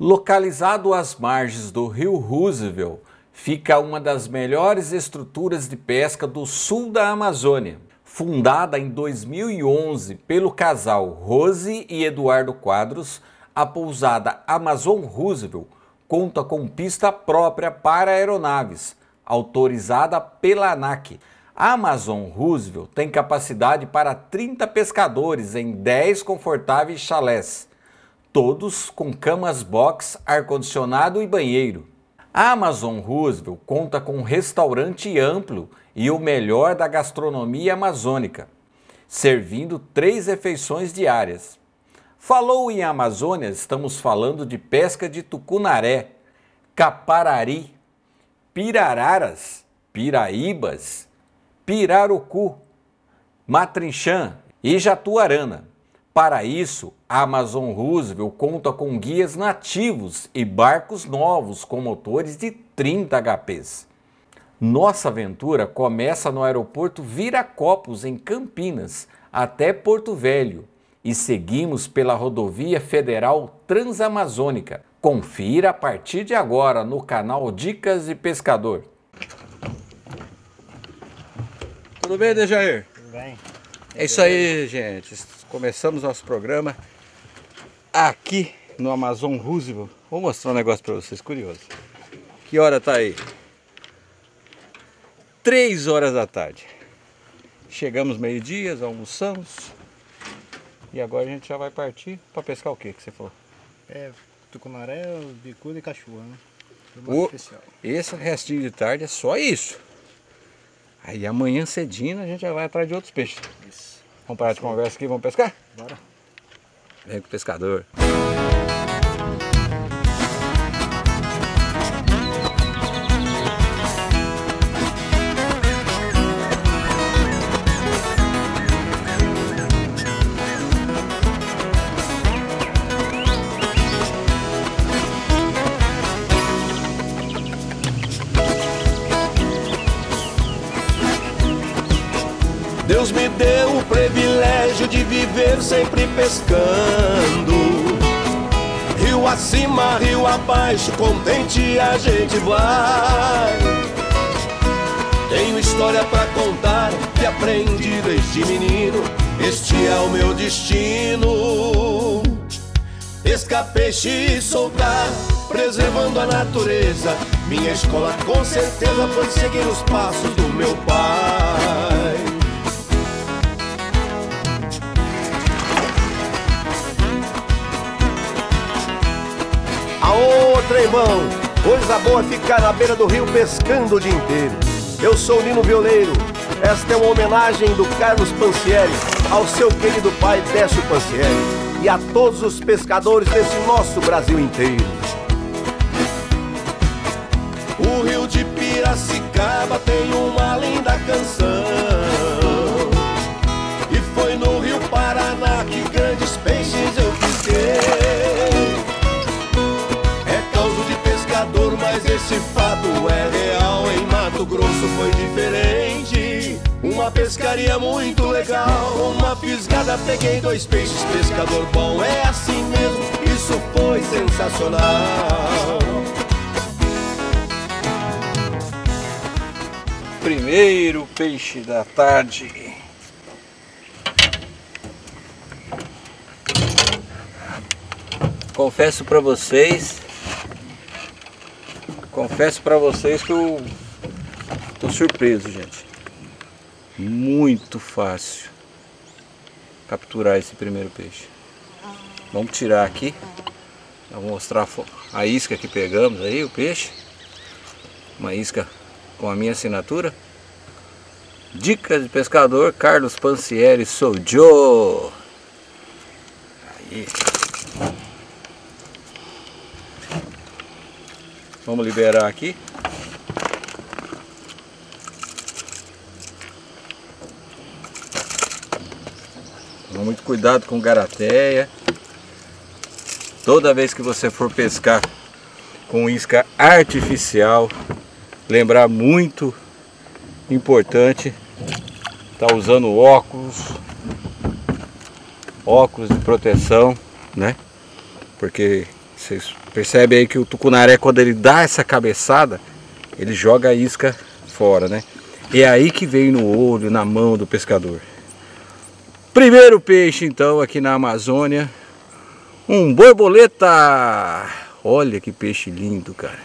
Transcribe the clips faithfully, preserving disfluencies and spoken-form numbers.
Localizado às margens do rio Roosevelt, fica uma das melhores estruturas de pesca do sul da Amazônia. Fundada em dois mil e onze pelo casal Rose e Eduardo Quadros, a pousada Amazon Roosevelt conta com pista própria para aeronaves, autorizada pela ANAC. A Amazon Roosevelt tem capacidade para trinta pescadores em dez confortáveis chalés, todos com camas box, ar-condicionado e banheiro. A Amazon Roosevelt conta com um restaurante amplo e o melhor da gastronomia amazônica, servindo três refeições diárias. Falou em Amazônia, estamos falando de pesca de tucunaré, caparari, pirararas, piraíbas, pirarucu, matrinchã e jatuarana. Para isso, a Amazon Roosevelt conta com guias nativos e barcos novos com motores de trinta H Ps. Nossa aventura começa no aeroporto Viracopos, em Campinas, até Porto Velho, e seguimos pela rodovia federal Transamazônica. Confira a partir de agora no canal Dicas de Pescador. Tudo bem, Dejair? Tudo bem. É isso aí, gente. Começamos nosso programa aqui no Amazon Roosevelt. Vou mostrar um negócio para vocês, curioso. Que hora tá aí? Três horas da tarde. Chegamos meio-dia, almoçamos. E agora a gente já vai partir para pescar o que que você falou? É, tucunaré, bicuda e cachorro, né? O, esse restinho de tarde é só isso. Aí amanhã cedinho a gente já vai atrás de outros peixes. Isso. Vamos parar de conversa aqui, vamos pescar? Bora. Vem com o pescador. Deus me deu o privilégio de viver sempre pescando. Rio acima, rio abaixo, contente a gente vai. Tenho história pra contar que aprendi desde menino. Este é o meu destino. Pescar peixe e soltar, preservando a natureza. Minha escola com certeza foi seguir os passos do meu pai. Aô, tremão, coisa boa é ficar na beira do rio pescando o dia inteiro. Eu sou o Nino Violeiro, esta é uma homenagem do Carlos Pancieri ao seu querido pai Décio Pancieri e a todos os pescadores desse nosso Brasil inteiro. O rio de Piracicaba tem uma linda canção, e foi no rio Paraná que grandes peixes eu pesquei. Mas esse fato é real, em Mato Grosso foi diferente. Uma pescaria muito legal, uma fisgada peguei dois peixes, pescador bom, é assim mesmo, isso foi sensacional. Primeiro peixe da tarde. Confesso pra vocês Confesso pra vocês que eu tô surpreso, gente. Muito fácil capturar esse primeiro peixe. Vamos tirar aqui. Eu vou mostrar a isca que pegamos aí, o peixe. Uma isca com a minha assinatura. Dicas de pescador, Carlos Pancieri, sou Joe. Aí. Vamos liberar aqui. Toma muito cuidado com garateia. Toda vez que você for pescar com isca artificial, lembrar muito importante, tá usando óculos, óculos de proteção, né? Porque Vocês percebem aí que o tucunaré, quando ele dá essa cabeçada, ele joga a isca fora, né? E é aí que vem no olho, na mão do pescador. Primeiro peixe então aqui na Amazônia, um borboleta. Olha que peixe lindo, cara.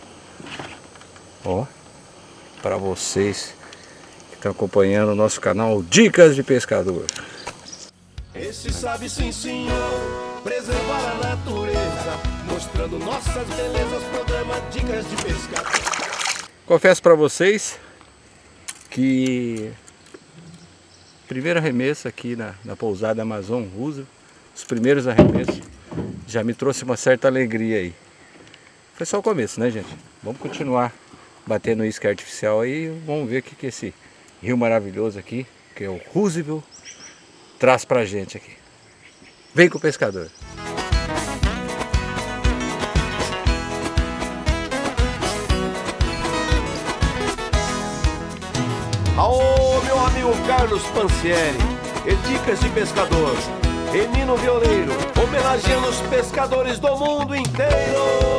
Ó, para vocês que estão acompanhando o nosso canal Dicas de Pescador. Esse sabe sim, senhor, preservar a natureza, mostrando nossas belezas, programa Dicas de Pescador. Confesso para vocês que primeiro arremesso aqui na, na pousada Amazon Roosevelt, os primeiros arremessos, já me trouxe uma certa alegria aí. Foi só o começo, né, gente? Vamos continuar batendo isca artificial aí, vamos ver o que, que esse rio maravilhoso aqui, que é o Roosevelt, traz pra gente aqui. Vem com o pescador. Aô, meu amigo Carlos Pancieri, e Dicas de Pescador, e Nino Violeiro, homenageando os pescadores do mundo inteiro.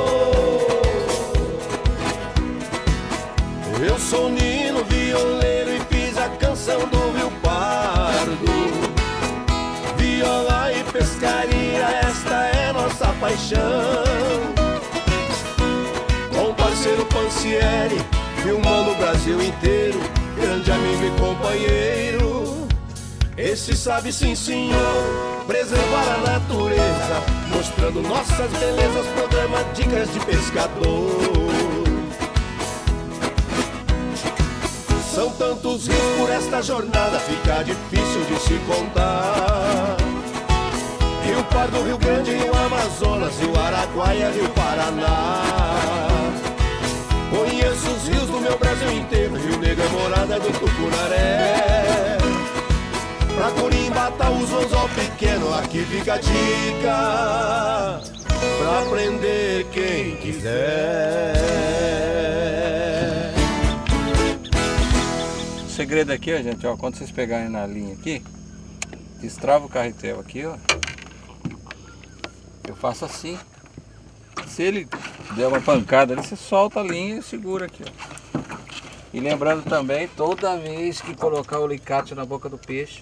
Eu sou Nino Violeiro e fiz a canção do Rio Pardo. Viola e pescaria, esta é nossa paixão. Com o parceiro Pancieri, filmando o Brasil inteiro, grande amigo e companheiro. Esse sabe sim, senhor, preservar a natureza, mostrando nossas belezas, programa Dicas de Pescador. São tantos rios por esta jornada, fica difícil de se contar. Rio Pardo, Rio Grande, Rio Amazonas, Rio Araguaia, Rio Paraná. Conheço os rios do meu Brasil inteiro, Rio Negro é morada do tucunaré. Pra Corimbata, os anzol pequeno, aqui fica a dica pra aprender quem quiser. O segredo aqui, ó, gente, ó, quando vocês pegarem na linha aqui, destrava o carretel aqui, ó. Eu faço assim. Se ele der uma pancada ali, você solta a linha e segura aqui, ó. E lembrando também, toda vez que colocar o alicate na boca do peixe,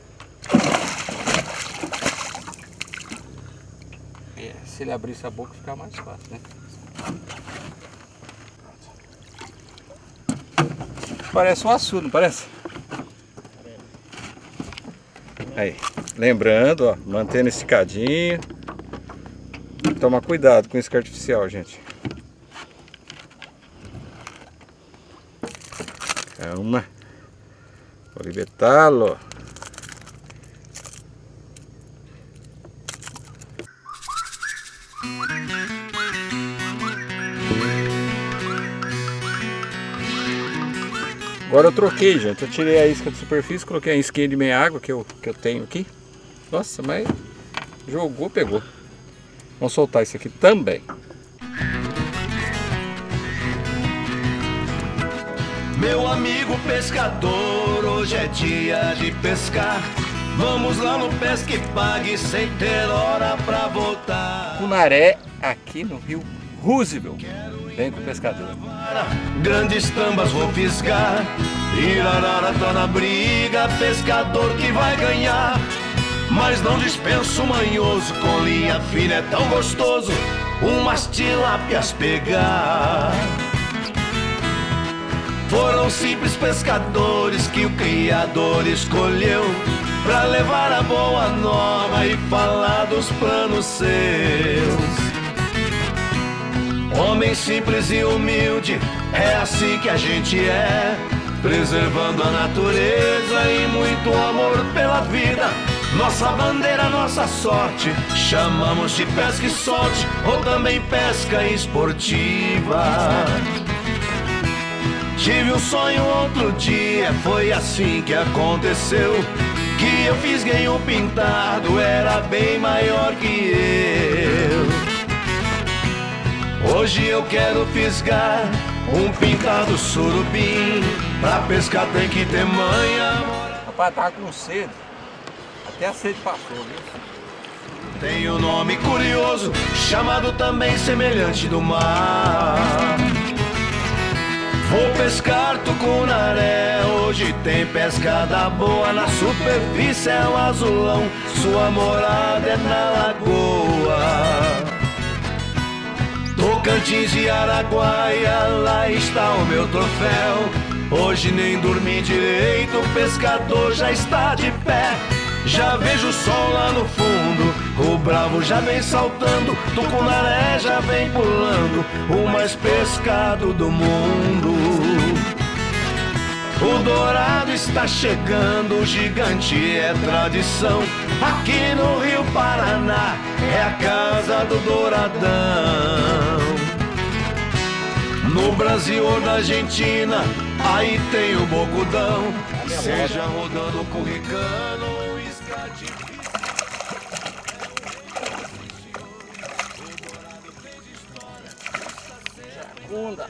é, se ele abrisse a boca fica mais fácil, né? Parece um açu, não parece? Aí, lembrando, ó, mantendo esticadinho. Toma cuidado com isca artificial, gente. Calma. Vou libertá-lo. Agora eu troquei, gente. Eu tirei a isca de superfície, coloquei a isquinha de meia água que eu, que eu tenho aqui. Nossa, mas jogou, pegou. Vamos soltar isso aqui também. Meu amigo pescador, hoje é dia de pescar. Vamos lá no Pesca e Pague sem ter hora pra voltar. Tucunaré aqui no rio Roosevelt. Vem com o pescador. Grandes tambas vou fisgar. Irarara tá na briga, pescador que vai ganhar. Mas não dispenso manhoso, com linha fina é tão gostoso umas tilápias pegar. Foram simples pescadores que o Criador escolheu pra levar a boa nova e falar dos planos seus. Homem simples e humilde, é assim que a gente é, preservando a natureza e muito amor pela vida. Nossa bandeira, nossa sorte, chamamos de pesca e sorte, ou também pesca esportiva. Tive um sonho outro dia, foi assim que aconteceu, que eu fisguei um pintado, era bem maior que eu. Hoje eu quero fisgar um pintado surubim, pra pescar tem que ter manha. Rapaz, tava com sede, até a sede passou, viu? Tem um nome curioso, chamado também semelhante do mar. Vou pescar tucunaré, hoje tem pescada boa. Na superfície é um azulão, sua morada é na lagoa. Tocantins e Araguaia, lá está o meu troféu. Hoje nem dormi direito, o pescador já está de pé. Já vejo o sol lá no fundo, o bravo já vem saltando, tucunaré já vem pulando, o mais pescado do mundo. O dourado está chegando, o gigante é tradição. Aqui no Rio Paraná é a casa do douradão. No Brasil ou na Argentina, aí tem o bocudão. Seja rodando curricano ou escate. Jacunda.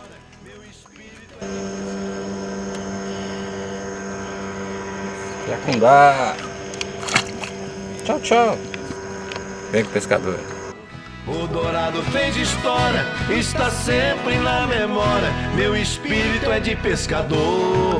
Jacundá. Tchau, tchau. Vem com o pescador. O dourado fez história, está sempre na memória. Meu espírito é de pescador.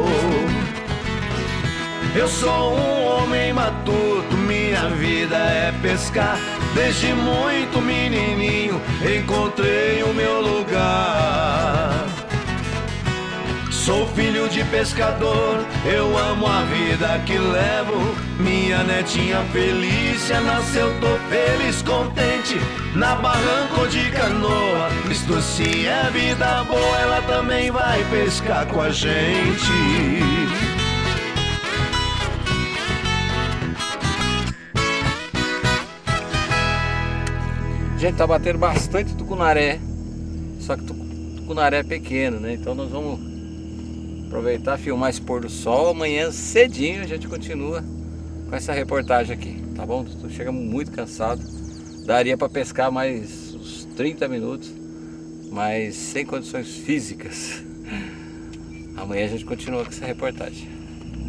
Eu sou um homem matuto, minha vida é pescar. Desde muito menininho encontrei o meu lugar. Sou filho de pescador, eu amo a vida que levo. Minha netinha Felícia nasceu, tô feliz, contente. Na barranca de canoa, isto sim é vida boa. Ela também vai pescar com a gente. A gente tá batendo bastante tucunaré, só que tucunaré é pequeno, né? Então nós vamos aproveitar, filmar esse pôr do sol. Amanhã cedinho a gente continua com essa reportagem aqui, tá bom? Chegamos muito cansados, daria para pescar mais uns trinta minutos, mas sem condições físicas. Amanhã a gente continua com essa reportagem.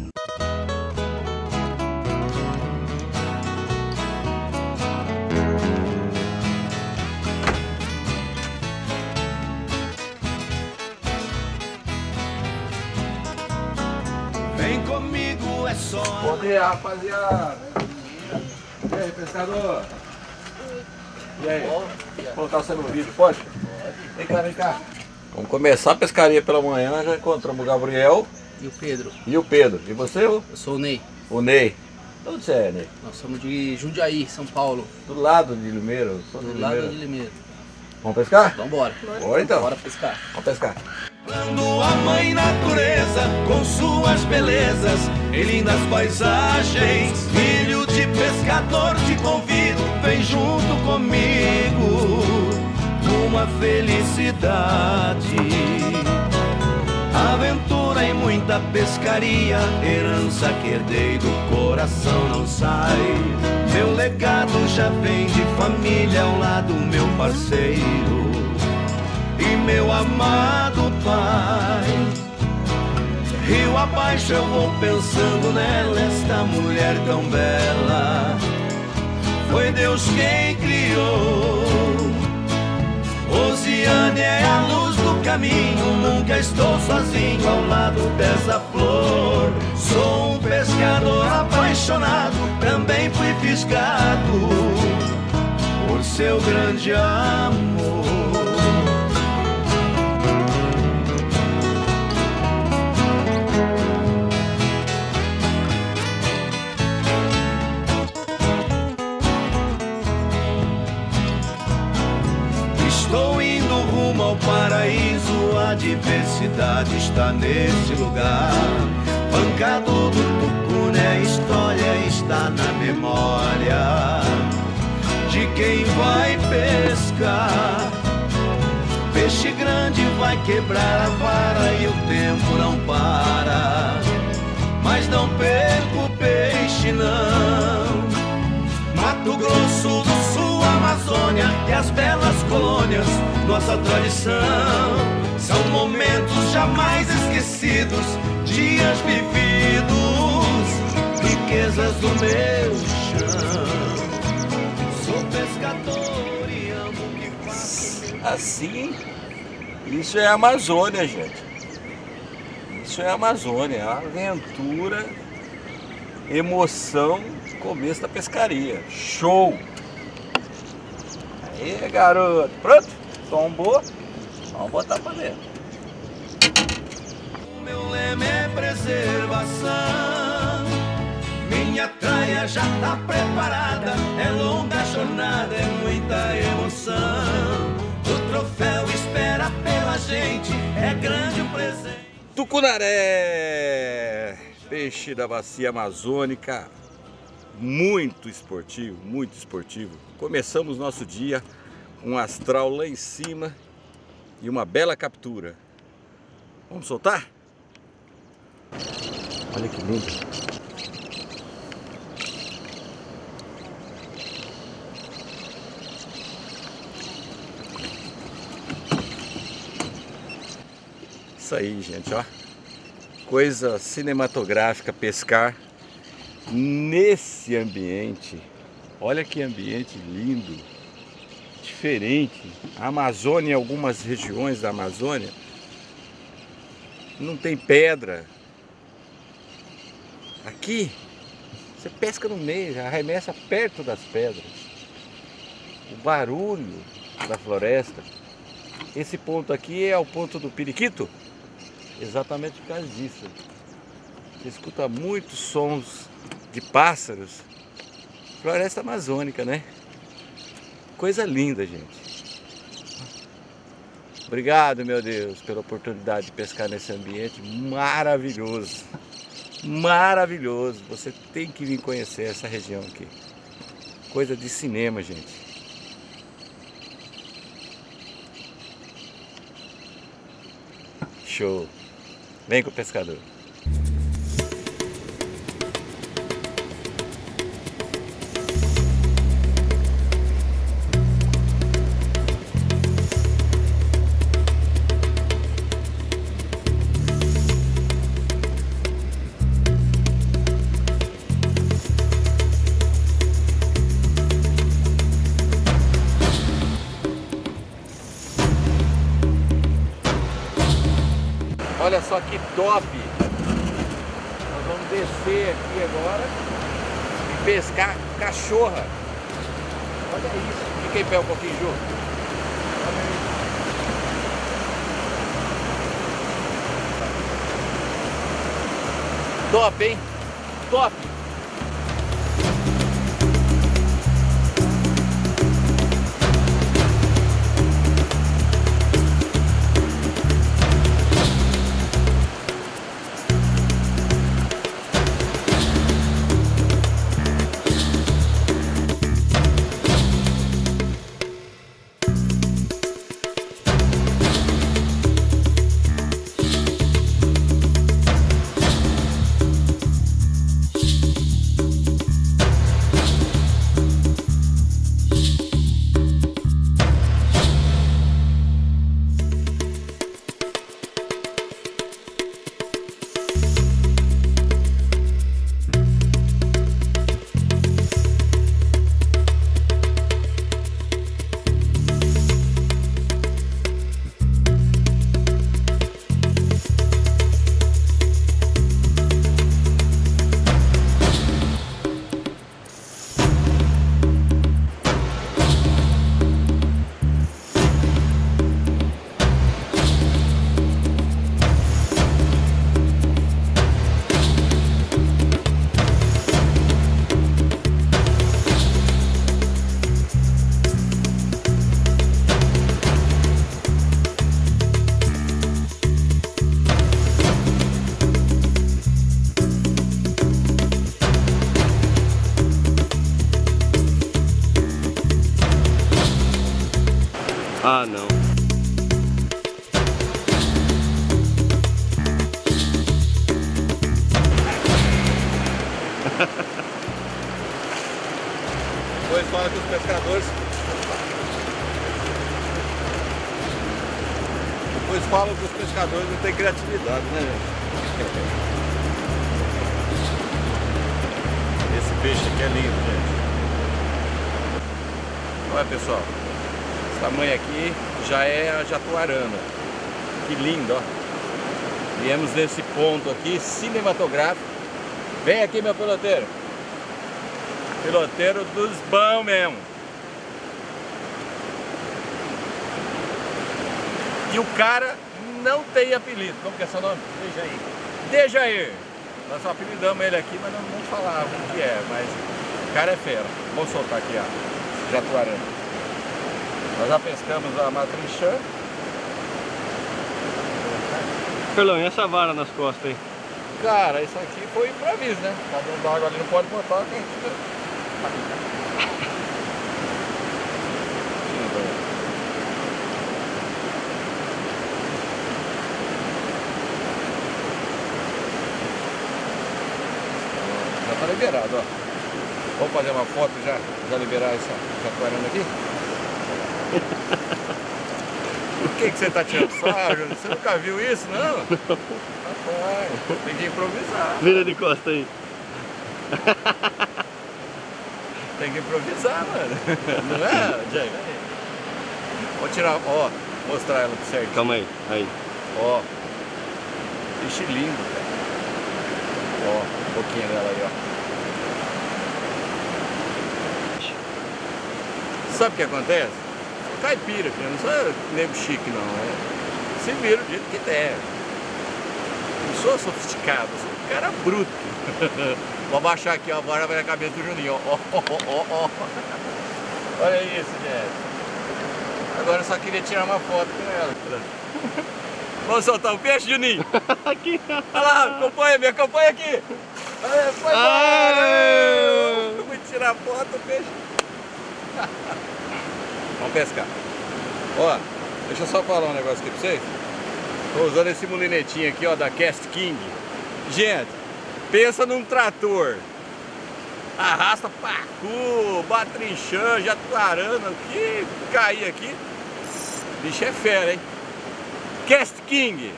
Vem comigo, é só. Bom dia, rapaziada. E aí, pescador? E aí? Vou colocar você no vídeo, pode? Pode. Vem cá, vem cá. Vamos começar a pescaria pela manhã. Já encontramos o Gabriel. E o Pedro? E o Pedro. E você? Eu sou o Ney. O Ney. De onde você é, Ney? Nós somos de Jundiaí, São Paulo. Do lado de Limeiro. Sou Do de lado Limeiro. de Limeiro. Vamos pescar? Então bora. Bora então. Bora pescar. Vamos pescar. Quando a mãe natureza, com suas belezas e lindas paisagens, filho de pescador, te convido, vem junto comigo, uma felicidade. Aventura e muita pescaria, herança que herdei do coração não sai. Meu legado já vem de família ao lado meu parceiro e meu amado pai. Rio abaixo eu vou pensando nela, esta mulher tão bela. Foi Deus quem criou. Oceânia é a luz do caminho, nunca estou sozinho ao lado dessa flor. Sou um pescador apaixonado, também fui fisgado por seu grande amor. Estou indo rumo ao paraíso, a diversidade está nesse lugar. Pancado do tucuné, a história está na memória de quem vai pescar. Peixe grande vai quebrar a vara e o tempo não para. Mas não perco o peixe não. Mato Grosso do Sul, Amazônia e as belas colônias, nossa tradição. São momentos jamais esquecidos, dias vividos, riquezas do meu chão. Assim, isso é Amazônia, gente. Isso é Amazônia, aventura, emoção, começo da pescaria. Show! Aí, garoto, pronto? Tombou? Vamos botar pra dentro. O meu lema é preservação. Minha traia já tá preparada. É longa jornada, é muita emoção. O troféu espera pela gente, é grande o presente. Tucunaré, peixe da bacia amazônica, muito esportivo, muito esportivo. Começamos nosso dia com um astral lá em cima e uma bela captura. Vamos soltar? Olha que lindo. Isso aí, gente, ó. Coisa cinematográfica pescar nesse ambiente. Olha que ambiente lindo, diferente. A Amazônia, em algumas regiões da Amazônia, não tem pedra. Aqui, você pesca no meio, arremessa perto das pedras. O barulho da floresta. Esse ponto aqui é o ponto do periquito. Exatamente por causa disso. Você escuta muitos sons de pássaros. Floresta amazônica, né? Coisa linda, gente. Obrigado, meu Deus, pela oportunidade de pescar nesse ambiente maravilhoso. Maravilhoso. Você tem que vir conhecer essa região aqui. Coisa de cinema, gente. Show. Vem com o pescador. Olha só que top! Nós vamos descer aqui agora e pescar cachorra. Olha isso! Fica em pé um pouquinho, Ju. Top, hein? Top! Ah, não. Depois fala que os pescadores... Depois falam que os pescadores não têm criatividade, né? Esse peixe aqui é lindo, gente. Olha, pessoal. Esse tamanho aqui já é a jatuarana. Que lindo, ó. Viemos nesse ponto aqui, cinematográfico. Vem aqui, meu piloteiro. Piloteiro dos bons mesmo. E o cara não tem apelido. Como que é seu nome? Dejair. Dejair. Nós só apelidamos ele aqui, mas não vamos falar o que é. Mas o cara é fera. Vamos soltar aqui a jatuarana. Nós já pescamos a matrinchã. Carlão, e essa vara nas costas aí? Cara, isso aqui foi improviso, né? Tá dentro d'água ali, não pode botar, que a gente fica... Já tá liberado, ó. Vamos fazer uma foto já, já liberar essa jatuarana aqui? Por que que você tá tirando sarro? Você nunca viu isso, não? Rapaz, tem que improvisar. Vira de costa aí. Tem que improvisar, mano. Não é, Jay? Vou tirar, ó, mostrar ela certo. Calma aí, aí. Ó. Peixe lindo, cara. Ó, um pouquinho dela aí, ó. Sabe o que acontece? Caipira, filho, não sou nego chique não, é. Se vira do jeito que der. Não sou sofisticado, sou um cara bruto. Vou abaixar aqui, ó, agora vai na cabeça do Juninho, ó, ó, ó, ó. Olha isso, gente. Agora eu só queria tirar uma foto com ela. Vamos soltar o peixe, Juninho? Aqui. Olha lá, acompanha, me acompanha aqui. Olha, foi embora. Vou tirar foto do peixe. Vamos pescar. Ó, deixa eu só falar um negócio aqui pra vocês. Tô usando esse mulinetinho aqui, ó, da Cast King. Gente, pensa num trator. Arrasta pacu, matrinchã, jatuarana, o que cair aqui. Bicho é fera, hein? Cast King.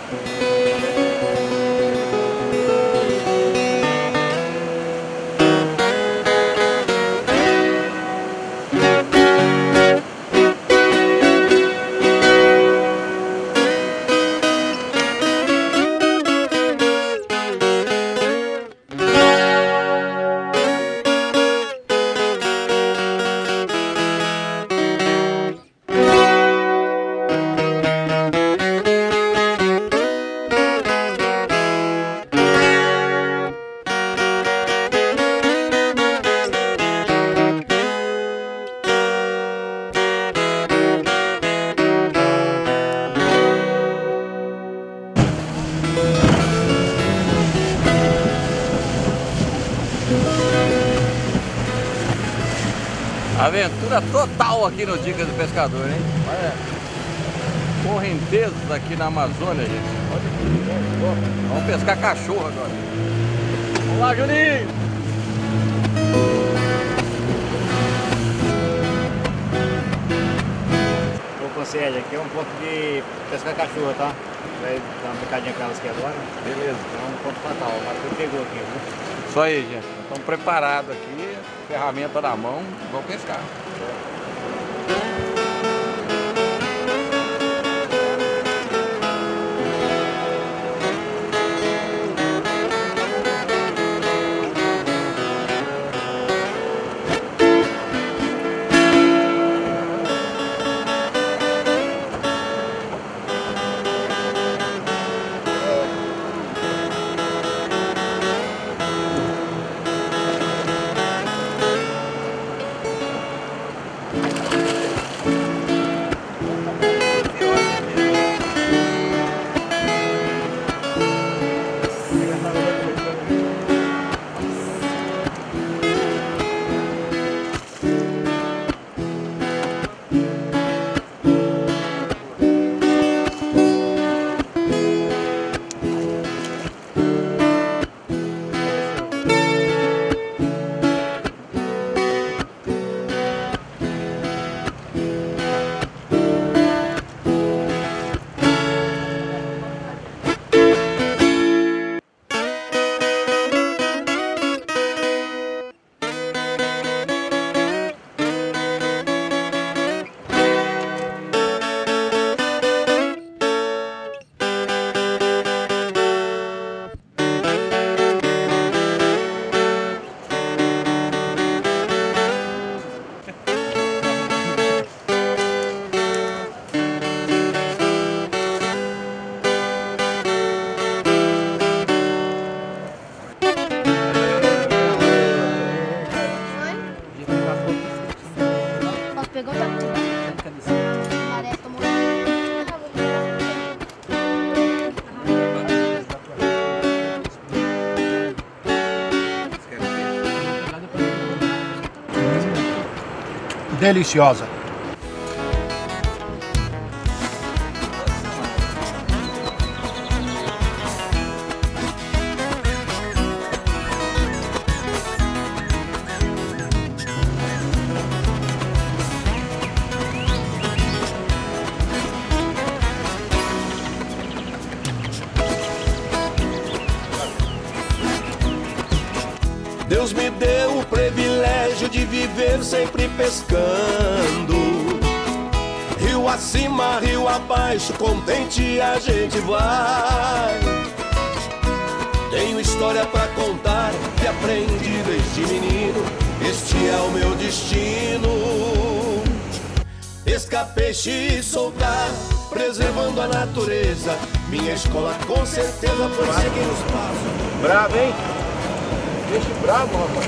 Aventura total aqui no Dicas do Pescador, hein? Olha, correntezas aqui na Amazônia, gente. Olha aqui, vamos pescar cachorro agora. Vamos lá, Juninho! Ô, concede, aqui é um ponto de pescar cachorro, tá? Vai dar uma picadinha com elas aqui agora. Beleza. É um ponto fatal, o Marcos pegou aqui, viu? Isso aí, gente. Estamos preparados aqui, ferramenta na mão, vamos pescar. deliciosa. Deus me deu o privilégio de viver sempre pescando. Rio acima, rio abaixo, contente a gente vai. Tenho história pra contar que aprendi desde menino. Este é o meu destino. Pescar peixe e soltar, preservando a natureza. Minha escola com certeza foi seguir os passos. Bravo, hein? Peixe bravo, rapaz.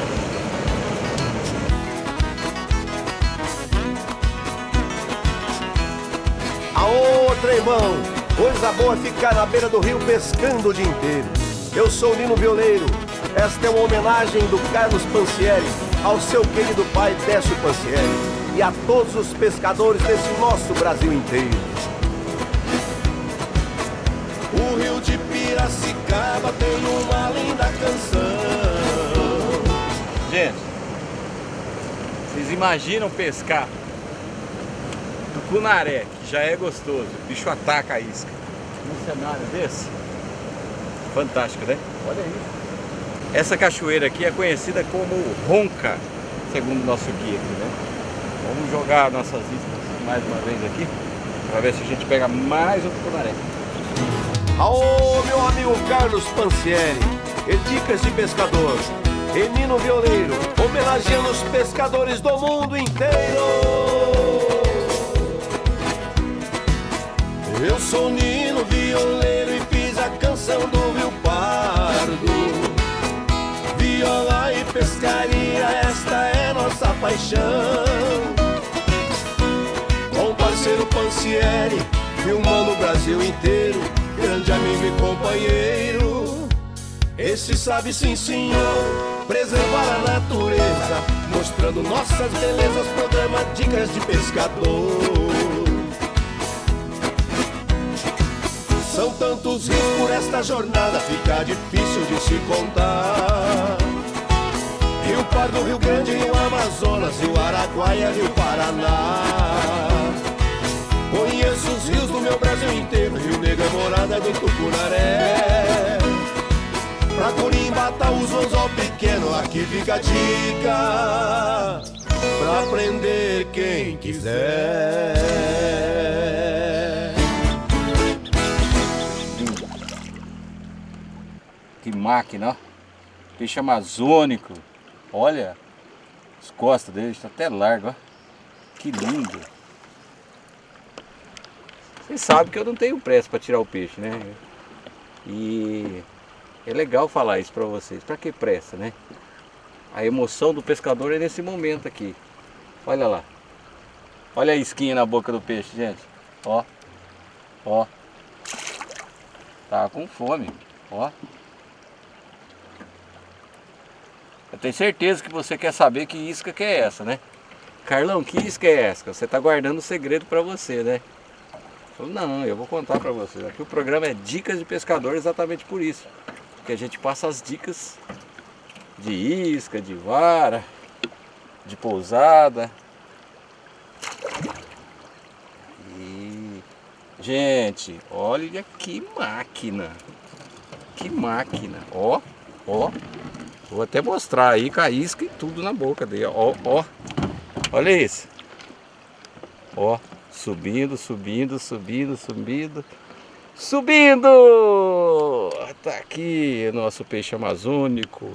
Aô, tremão! Coisa boa ficar na beira do rio pescando o dia inteiro. Eu sou o Nino Violeiro. Esta é uma homenagem do Carlos Pancieri ao seu querido pai Décio Pancieri e a todos os pescadores desse nosso Brasil inteiro. O rio de Piracicaba tem uma linda canção. Gente, vocês imaginam pescar tucunaré, que já é gostoso, o bicho ataca a isca, num cenário desse? Fantástico, né? Olha isso. Essa cachoeira aqui é conhecida como Ronca, segundo o nosso guia aqui, né? Vamos jogar nossas iscas mais uma vez aqui, para ver se a gente pega mais um tucunaré. Aô, meu amigo Carlos Pancieri e dicas de pescador. E Nino Violeiro, homenageando os pescadores do mundo inteiro. Eu sou Nino Violeiro e fiz a canção do Rio Pardo. Viola e pescaria, esta é nossa paixão. Com o parceiro Pancieri, filmando o Brasil inteiro. Grande amigo e companheiro, esse sabe sim senhor preservar a natureza, mostrando nossas belezas, programa Dicas de Pescador. São tantos rios por esta jornada, fica difícil de se contar. Rio Pardo, Rio Grande, Rio Amazonas, Rio Araguaia, Rio Paraná. Conheço os rios do meu Brasil inteiro, Rio Negro é morada do tucunaré. Pra Corimbatá, os anzol pequeno, aqui fica a dica pra aprender quem quiser. Que máquina, ó. Peixe amazônico. Olha, as costas dele estão até largas, ó. Que lindo. Vocês sabem que eu não tenho pressa para tirar o peixe, né? E é legal falar isso para vocês. Para que pressa, né? A emoção do pescador é nesse momento aqui. Olha lá. Olha a isquinha na boca do peixe, gente. Ó. Ó. Tá com fome. Ó. Eu tenho certeza que você quer saber que isca que é essa, né? Carlão, que isca é essa? Você tá guardando o segredo para você, né? Eu, não, eu vou contar para vocês. Aqui o programa é Dicas de Pescador exatamente por isso. Porque a gente passa as dicas de isca, de vara, de pousada. E... gente, olha que máquina. Que máquina. Ó, ó. Vou até mostrar aí com a isca e tudo na boca dele. Ó, ó. Olha isso. Ó. Subindo, subindo, subindo, subindo, subindo! Tá aqui o nosso peixe amazônico.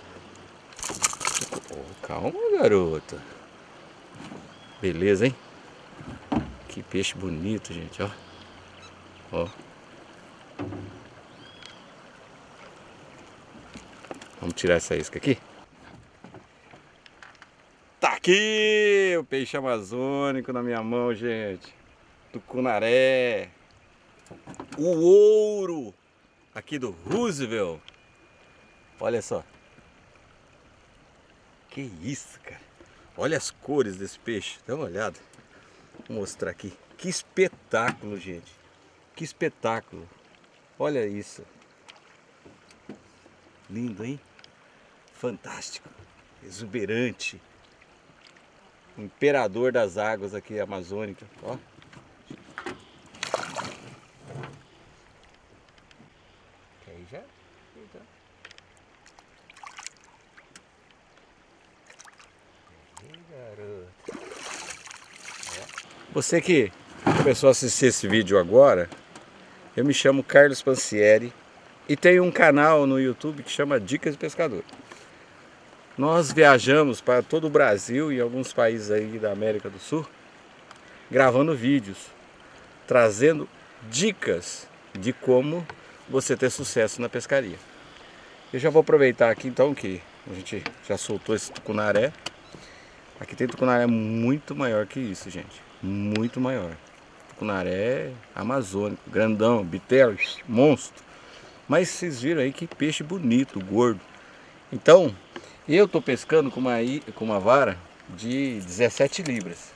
Oh, calma, garoto. Beleza, hein? Que peixe bonito, gente, ó. Ó. Vamos tirar essa isca aqui. Tá aqui o peixe amazônico na minha mão, gente. Tucunaré. O ouro aqui do Roosevelt. Olha só. Que isso, cara. Olha as cores desse peixe, dá uma olhada. Vou mostrar aqui. Que espetáculo, gente. Que espetáculo. Olha isso. Lindo, hein? Fantástico. Exuberante. Imperador das águas aqui amazônicas. Ó. Aí já. Então. Aí, garoto. Você que começou a assistir esse vídeo agora, eu me chamo Carlos Pancieri e tenho um canal no YouTube que chama Dicas de Pescador. Nós viajamos para todo o Brasil e alguns países aí da América do Sul, gravando vídeos, trazendo dicas de como você ter sucesso na pescaria. Eu já vou aproveitar aqui então que a gente já soltou esse tucunaré. Aqui tem tucunaré muito maior que isso, gente. Muito maior. Tucunaré amazônico, grandão, bitelo, monstro. Mas vocês viram aí que peixe bonito, gordo. Então, eu tô pescando com uma, com uma vara de dezessete libras.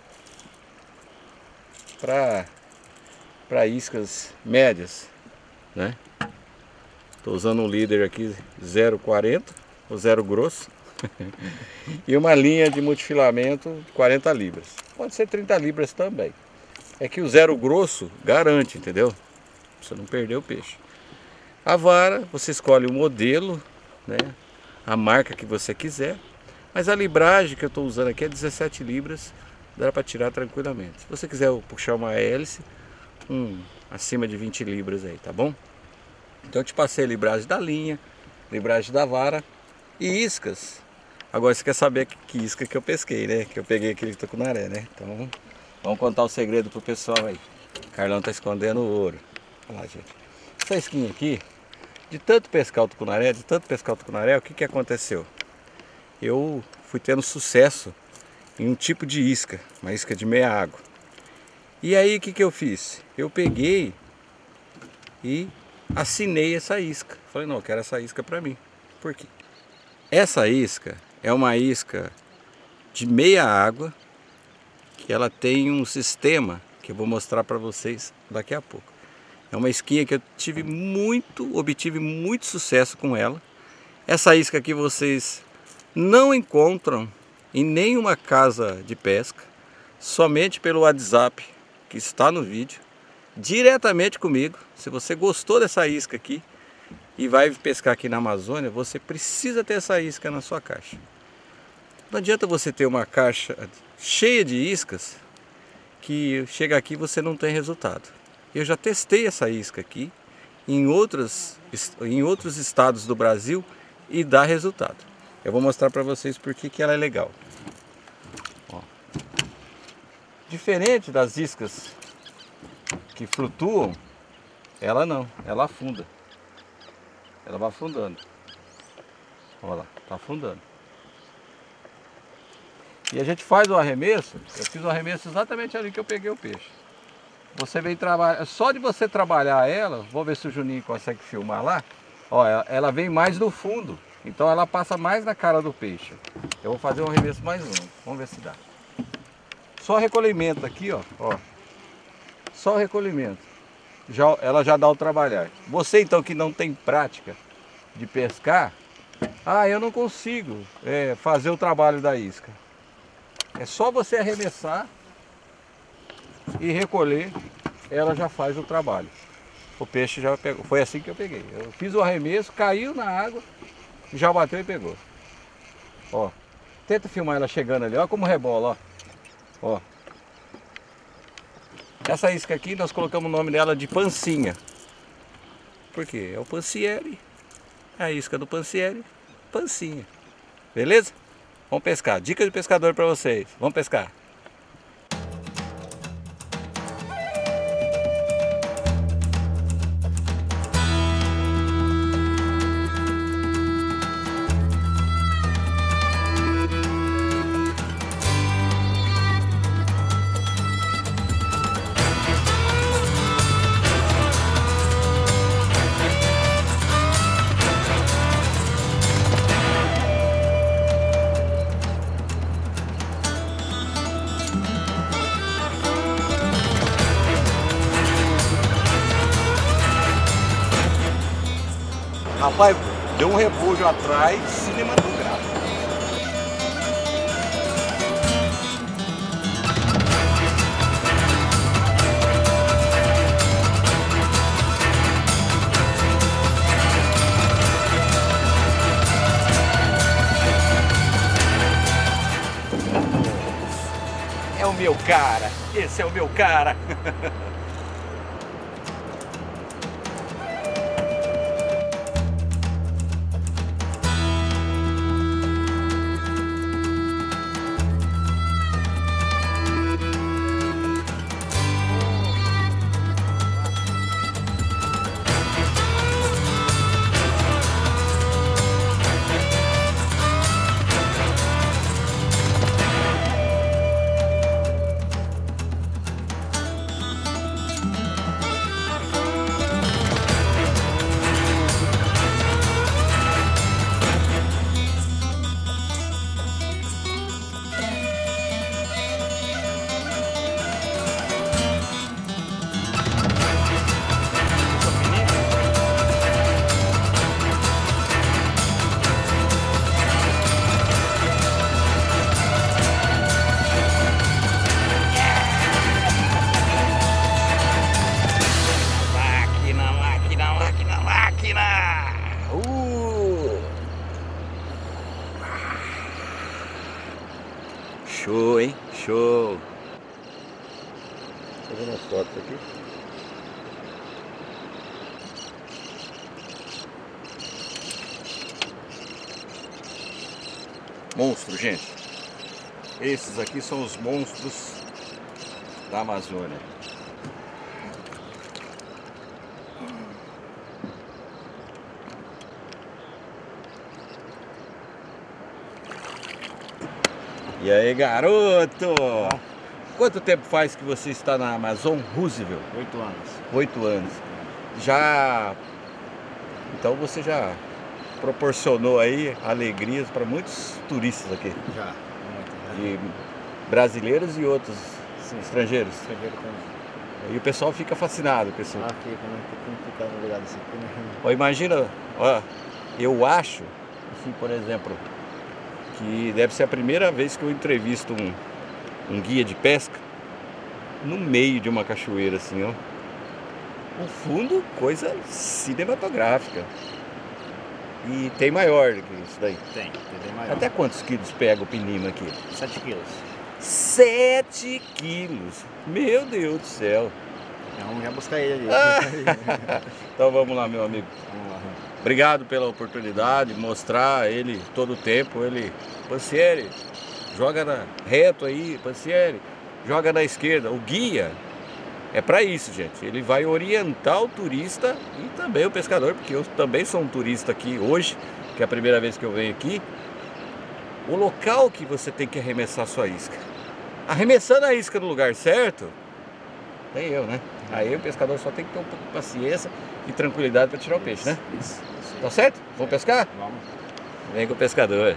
Para para iscas médias, né? Tô usando um líder aqui zero vírgula quarenta, o zero grosso. E uma linha de multifilamento de quarenta libras. Pode ser trinta libras também. É que o zero grosso garante, entendeu? Pra você não perder o peixe. A vara, você escolhe o modelo, né? A marca que você quiser. Mas a libragem que eu estou usando aqui é dezessete libras. Dá para tirar tranquilamente. Se você quiser puxar uma hélice, um, acima de vinte libras aí, tá bom? Então eu te passei a libragem da linha, libragem da vara e iscas. Agora você quer saber que, que isca que eu pesquei, né? Que eu peguei aquele tucunaré, né? Então vamos contar o segredo pro pessoal aí. O Carlão tá escondendo o ouro. Olha lá, gente. Essa isquinha aqui, de tanto pescar o tucunaré, de tanto pescar o tucunaré, o que que aconteceu? Eu fui tendo sucesso em um tipo de isca, uma isca de meia água. E aí o que que eu fiz? Eu peguei e assinei essa isca. Falei, não, eu quero essa isca pra mim. Por quê? Essa isca é uma isca de meia água, que ela tem um sistema que eu vou mostrar para vocês daqui a pouco. É uma isquinha que eu tive muito, obtive muito sucesso com ela. Essa isca aqui vocês não encontram em nenhuma casa de pesca, somente pelo WhatsApp que está no vídeo, diretamente comigo. Se você gostou dessa isca aqui e vai pescar aqui na Amazônia, você precisa ter essa isca na sua caixa. Não adianta você ter uma caixa cheia de iscas que chega aqui e você não tem resultado. Eu já testei essa isca aqui em, outras, em outros estados do Brasil e dá resultado. Eu vou mostrar para vocês por que que ela é legal. Ó. Diferente das iscas que flutuam, ela não, ela afunda. Ela vai afundando. Olha lá, tá afundando. E a gente faz o arremesso, eu fiz o arremesso exatamente ali que eu peguei o peixe. Você vem trabalhar, só de você trabalhar ela, vou ver se o Juninho consegue filmar lá. Ó, ela vem mais no fundo, então ela passa mais na cara do peixe. Eu vou fazer um arremesso mais longo, vamos ver se dá. Só recolhimento aqui, ó, ó. Só o recolhimento. Já, ela já dá o trabalhar. Você então que não tem prática de pescar, ah, eu não consigo é, fazer o trabalho da isca. É só você arremessar e recolher, ela já faz o trabalho. O peixe já pegou. Foi assim que eu peguei. Eu fiz o arremesso, caiu na água, já bateu e pegou. Ó, tenta filmar ela chegando ali, ó como rebola, ó. Ó. Essa isca aqui nós colocamos o nome dela de pancinha. Por quê? É o Pancieri. É a isca do Pancieri, pancinha. Beleza? Vamos pescar. Dica de pescador para vocês. Vamos pescar. Rapaz, deu um refúgio atrás cinematográfico. É o meu cara, esse é o meu cara. Show, hein? Show! Tô vendo as fotos aqui. Monstro, gente. Esses aqui são os monstros da Amazônia. E aí, garoto? Quanto tempo faz que você está na Amazon Roosevelt? Oito anos. Oito anos. Já... Então você já proporcionou aí alegrias para muitos turistas aqui. Já. E brasileiros e outros Sim. estrangeiros. Estrangeiro também. E o pessoal fica fascinado, pessoal. Ah, fica, né? Como ficar no lugar desse aqui, né? Ó, imagina, ó, eu acho, assim, por exemplo, que deve ser a primeira vez que eu entrevisto um, um guia de pesca no meio de uma cachoeira, assim, ó. O fundo, coisa cinematográfica. E tem maior do que isso daí. Tem, tem bem maior. Até quantos quilos pega o pinimo aqui? Sete quilos. Sete quilos! Meu Deus do céu! Vamos já buscar ele ali. Então vamos lá, meu amigo. Vamos lá. Obrigado pela oportunidade de mostrar ele todo o tempo. Ele, Pancieri, joga na, reto aí, Pancieri, joga na esquerda. O guia é para isso, gente. Ele vai orientar o turista e também o pescador, porque eu também sou um turista aqui hoje, que é a primeira vez que eu venho aqui. O local que você tem que arremessar a sua isca. Arremessando a isca no lugar certo, tem eu, né? Aí o pescador só tem que ter um pouco de paciência e tranquilidade para tirar o peixe, né? Isso, isso. Tá certo? Vamos pescar? Vamos. Vem com o pescador.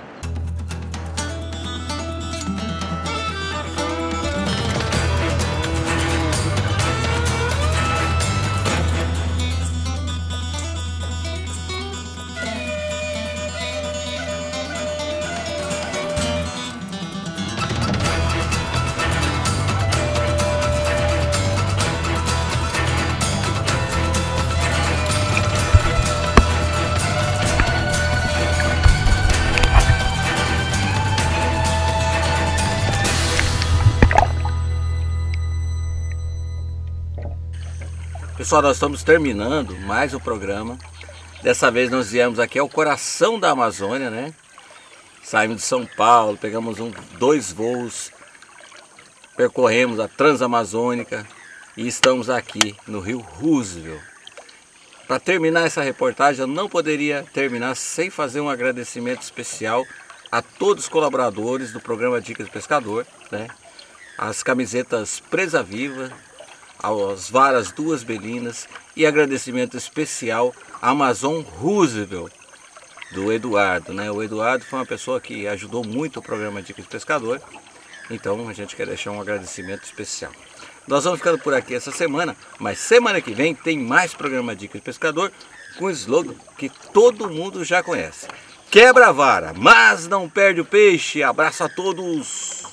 Pessoal, nós estamos terminando mais o programa. Dessa vez nós viemos aqui ao coração da Amazônia, né? Saímos de São Paulo, pegamos um, dois voos, percorremos a Transamazônica e estamos aqui no Rio Roosevelt. Para terminar essa reportagem, eu não poderia terminar sem fazer um agradecimento especial a todos os colaboradores do programa Dicas do Pescador, né? As camisetas Presa Viva, as varas Duas Belinas e agradecimento especial à Amazon Roosevelt, do Eduardo, né? O Eduardo foi uma pessoa que ajudou muito o programa Dicas do Pescador, então a gente quer deixar um agradecimento especial. Nós vamos ficando por aqui essa semana, mas semana que vem tem mais programa Dicas do Pescador com o slogan que todo mundo já conhece. Quebra a vara, mas não perde o peixe. Abraço a todos!